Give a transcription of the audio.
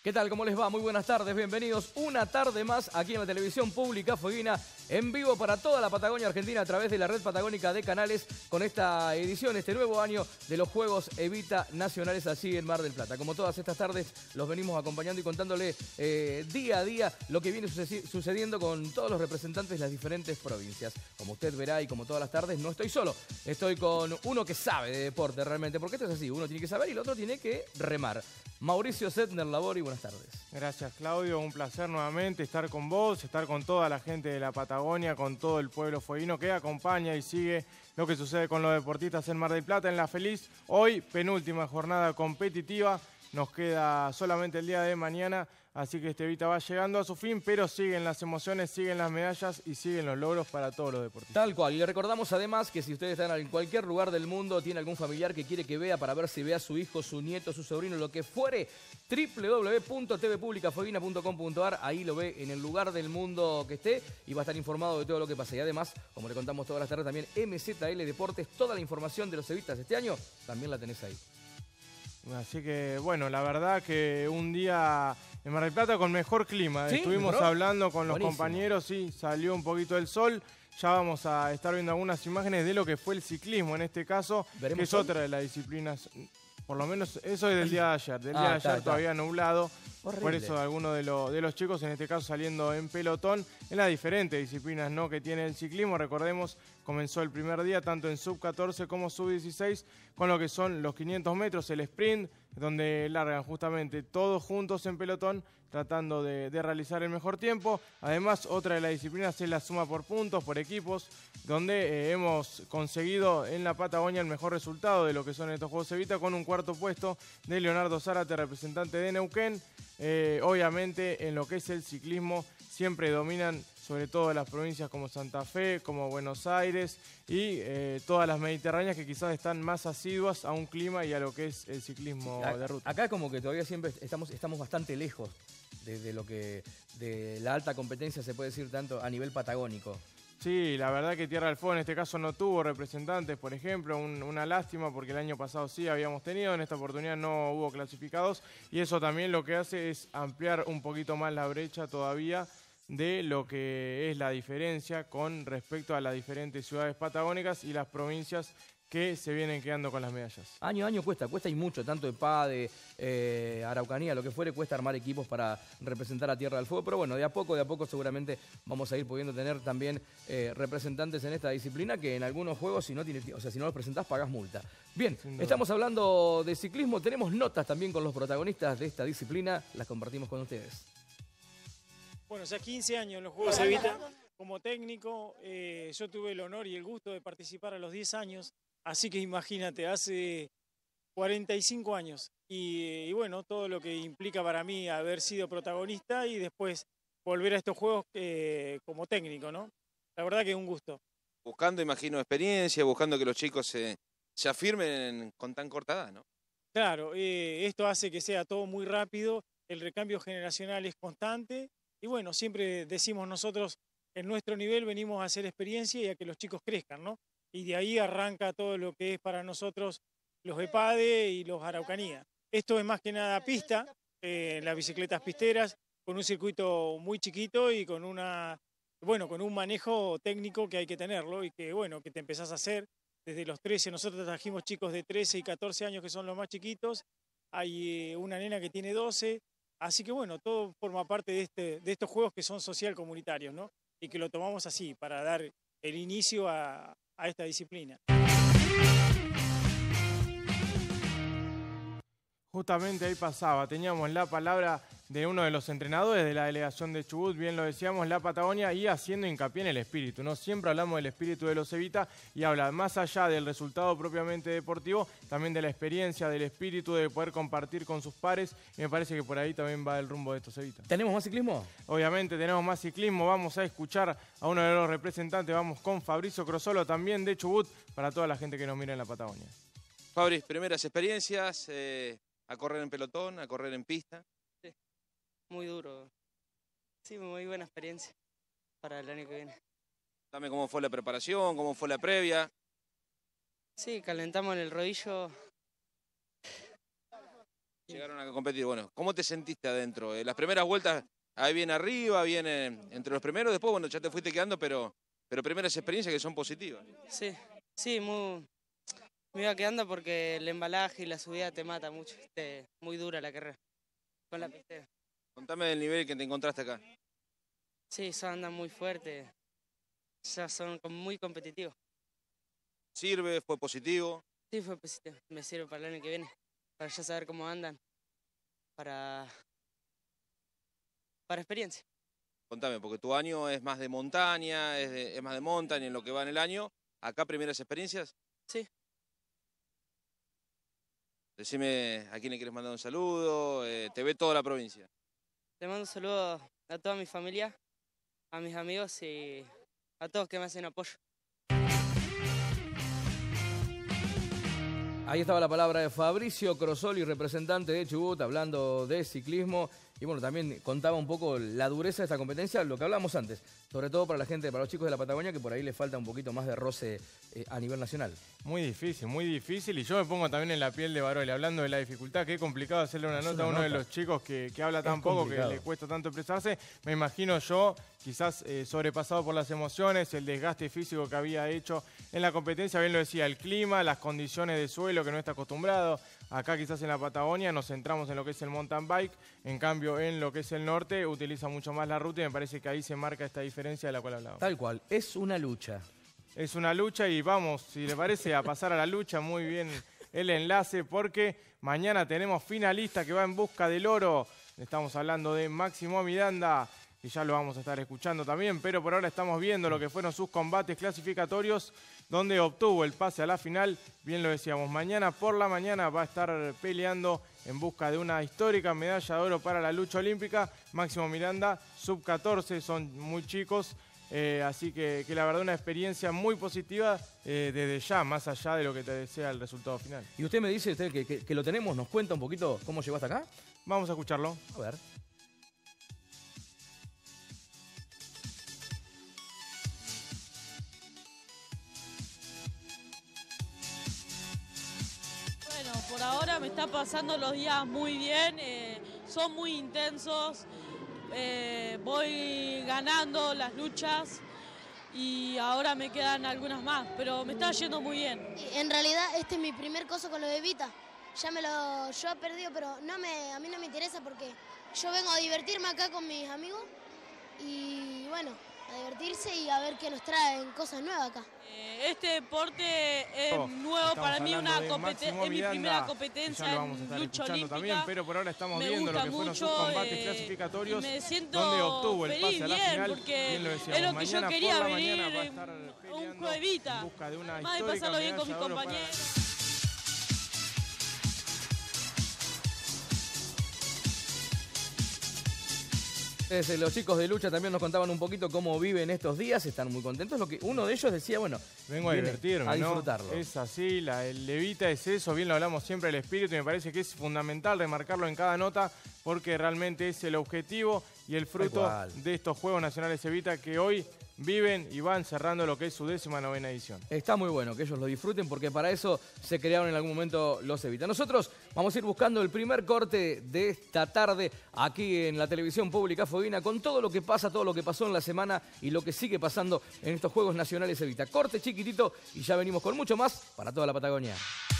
¿Qué tal? ¿Cómo les va? Muy buenas tardes, bienvenidos una tarde más aquí en la televisión pública Fueguina, en vivo para toda la Patagonia Argentina a través de la red patagónica de canales con esta edición, este nuevo año de los Juegos Evita Nacionales allí en Mar del Plata. Como todas estas tardes los venimos acompañando y contándole día a día lo que viene sucediendo con todos los representantes de las diferentes provincias. Como usted verá y como todas las tardes, no estoy solo, estoy con uno que sabe de deporte realmente, porque esto es así, uno tiene que saber y el otro tiene que remar. Mauricio Setner Labori, buenas tardes. Gracias, Claudio, un placer nuevamente estar con vos, estar con toda la gente de la Patagonia, con todo el pueblo fueguino que acompaña y sigue lo que sucede con los deportistas en Mar del Plata, en La Feliz. Hoy, penúltima jornada competitiva, nos queda solamente el día de mañana, así que este Evita va llegando a su fin, pero siguen las emociones, siguen las medallas y siguen los logros para todos los deportistas. Tal cual, y le recordamos además que si ustedes están en cualquier lugar del mundo, tiene algún familiar que quiere que vea para ver si ve a su hijo, su nieto, su sobrino, lo que fuere, www.tvpublicafueguina.com.ar, ahí lo ve en el lugar del mundo que esté y va a estar informado de todo lo que pasa. Y además, como le contamos todas las tardes también, MZL Deportes, toda la información de los evitas este año, también la tenés ahí. Así que, bueno, la verdad que un día en Mar del Plata con mejor clima. ¿Sí? Estuvimos ¿Mejoró? hablando con los Buenísimo. compañeros, sí, salió un poquito el sol. Ya vamos a estar viendo algunas imágenes de lo que fue el ciclismo en este caso, ¿Veremos que es sol? otra de las disciplinas. Por lo menos eso es del día de ayer. Del día de ayer está. todavía nublado. Horrible. Por eso algunos de los chicos, en este caso saliendo en pelotón, en las diferentes disciplinas, ¿no?, que tiene el ciclismo. Recordemos, comenzó el primer día tanto en sub-14 como sub-16 con lo que son los 500 metros, el sprint, donde largan justamente todos juntos en pelotón tratando de realizar el mejor tiempo. Además, otra de las disciplinas es la suma por puntos, por equipos, donde hemos conseguido en la Patagonia el mejor resultado de lo que son estos Juegos Evita, con un cuarto puesto de Leonardo Zárate, representante de Neuquén. Obviamente en lo que es el ciclismo siempre dominan sobre todo las provincias como Santa Fe, como Buenos Aires y todas las mediterráneas que quizás están más asiduas a un clima y a lo que es el ciclismo de ruta. Acá como que todavía siempre estamos bastante lejos de lo que de la alta competencia, se puede decir, tanto a nivel patagónico. Sí, la verdad que Tierra del Fuego en este caso no tuvo representantes, por ejemplo, una lástima porque el año pasado sí habíamos tenido, en esta oportunidad no hubo clasificados y eso también lo que hace es ampliar un poquito más la brecha todavía de lo que es la diferencia con respecto a las diferentes ciudades patagónicas y las provincias que se vienen quedando con las medallas. Año a año cuesta y mucho, tanto de PADE, Araucanía, lo que fuere, cuesta armar equipos para representar a Tierra del Fuego, pero bueno, de a poco seguramente vamos a ir pudiendo tener también representantes en esta disciplina que en algunos juegos, si no los presentás, pagás multa. Bien, estamos hablando de ciclismo, tenemos notas también con los protagonistas de esta disciplina, las compartimos con ustedes. Bueno, ya 15 años en los Juegos Evita como técnico. Yo tuve el honor y el gusto de participar a los 10 años, así que imagínate, hace 45 años. Y bueno, todo lo que implica para mí haber sido protagonista y después volver a estos Juegos como técnico, ¿no? La verdad que es un gusto. Buscando, imagino, experiencia, buscando que los chicos se afirmen con tan corta edad, ¿no? Claro, esto hace que sea todo muy rápido, el recambio generacional es constante. Y bueno, siempre decimos nosotros, en nuestro nivel venimos a hacer experiencia y a que los chicos crezcan, ¿no? Y de ahí arranca todo lo que es para nosotros los EPADE y los Araucanía. Esto es más que nada pista, las bicicletas pisteras, con un circuito muy chiquito y con con un manejo técnico que hay que tenerlo y que, bueno, que te empezás a hacer desde los 13. Nosotros trajimos chicos de 13 y 14 años que son los más chiquitos. Hay una nena que tiene 12. Así que bueno, todo forma parte de estos juegos que son social comunitarios, ¿no? Y que lo tomamos así, para dar el inicio a esta disciplina. Justamente ahí pasaba, teníamos la palabra de uno de los entrenadores de la delegación de Chubut, bien lo decíamos, la Patagonia, y haciendo hincapié en el espíritu, ¿no? Siempre hablamos del espíritu de los Evita y habla más allá del resultado propiamente deportivo, también de la experiencia, del espíritu de poder compartir con sus pares, y me parece que por ahí también va el rumbo de estos Evita. ¿Tenemos más ciclismo? Obviamente tenemos más ciclismo, vamos a escuchar a uno de los representantes, vamos con Fabricio Crosolo, también de Chubut, para toda la gente que nos mira en la Patagonia. Fabri, primeras experiencias, a correr en pelotón, a correr en pista. Sí, muy duro. Sí, muy buena experiencia para el año que viene. Dame cómo fue la preparación, cómo fue la previa. Sí, calentamos el rodillo Llegaron a competir. Bueno, ¿cómo te sentiste adentro? Las primeras vueltas, ahí bien arriba, bien entre los primeros, después, bueno, ya te fuiste quedando, pero primeras experiencias que son positivas. Sí, sí, me iba quedando porque el embalaje y la subida te mata mucho. Muy dura la carrera con la pistera. Contame del nivel que te encontraste acá. Sí, son andan muy fuertes. Ya son muy competitivos. ¿Sirve? ¿Fue positivo? Sí, fue positivo. Me sirve para el año que viene. Para ya saber cómo andan. Para experiencia. Contame, porque tu año es más de montaña, es más de montaña en lo que va en el año. ¿Acá primeras experiencias? Sí. Decime a quién le quieres mandar un saludo. Te ve toda la provincia. Le mando un saludo a toda mi familia, a mis amigos y a todos que me hacen apoyo. Ahí estaba la palabra de Fabricio Crosoli, representante de Chubut, hablando de ciclismo. Y bueno, también contaba un poco la dureza de esta competencia, lo que hablábamos antes, sobre todo para la gente, para los chicos de la Patagonia, que por ahí les falta un poquito más de roce a nivel nacional. Muy difícil. Y yo me pongo también en la piel de Baroli, hablando de la dificultad, que es complicado hacerle una nota a uno de los chicos que habla tan poco, que le cuesta tanto expresarse. Me imagino yo, quizás sobrepasado por las emociones, el desgaste físico que había hecho en la competencia, bien lo decía, el clima, las condiciones de suelo que no está acostumbrado. Acá quizás en la Patagonia nos centramos en lo que es el mountain bike, en cambio en lo que es el norte utiliza mucho más la ruta y me parece que ahí se marca esta diferencia de la cual hablábamos. Tal cual, es una lucha. Es una lucha y vamos, si le parece, a pasar a la lucha. Muy bien el enlace porque mañana tenemos finalista que va en busca del oro. Estamos hablando de Máximo Miranda y ya lo vamos a estar escuchando también, pero por ahora estamos viendo lo que fueron sus combates clasificatorios donde obtuvo el pase a la final. Bien lo decíamos, mañana por la mañana va a estar peleando en busca de una histórica medalla de oro para la lucha olímpica. Máximo Miranda, sub-14, son muy chicos. Así que la verdad una experiencia muy positiva desde ya, más allá de lo que te desea el resultado final. Y usted me dice que lo tenemos, ¿nos cuenta un poquito cómo llegó hasta acá? Vamos a escucharlo. A ver. Bueno, por ahora me está pasando los días muy bien, son muy intensos. Voy ganando las luchas y ahora me quedan algunas más, pero me está yendo muy bien. En realidad este es mi primer coso con lo de Vita. Yo he perdido, pero a mí no me interesa porque yo vengo a divertirme acá con mis amigos y bueno, a divertirse y a ver qué nos traen cosas nuevas acá. Este deporte es nuevo para mí, es mi primera competencia en lucha olímpica. También, pero por ahora estamos me viendo lo que fueron sus combates clasificatorios, me siento donde obtuvo el pase a la bien, final. porque Bien lo decíamos, es lo que yo quería, venir va a estar a un juego de Vita, en busca de una más de histórica pasarlo bien con mis medalla de oro compañeros. Los chicos de lucha también nos contaban un poquito cómo viven estos días, están muy contentos. Uno de ellos decía, bueno, vengo a divertirme, a disfrutarlo. Es así, el Levita es eso, bien lo hablamos siempre, el espíritu, y me parece que es fundamental remarcarlo en cada nota porque realmente es el objetivo y el fruto de estos Juegos Nacionales Evita que hoy viven y van cerrando lo que es su 19ª edición. Está muy bueno que ellos lo disfruten porque para eso se crearon en algún momento los Evita. Nosotros vamos a ir buscando el primer corte de esta tarde aquí en la televisión pública Fueguina con todo lo que pasa, todo lo que pasó en la semana y lo que sigue pasando en estos Juegos Nacionales Evita. Corte chiquitito y ya venimos con mucho más para toda la Patagonia.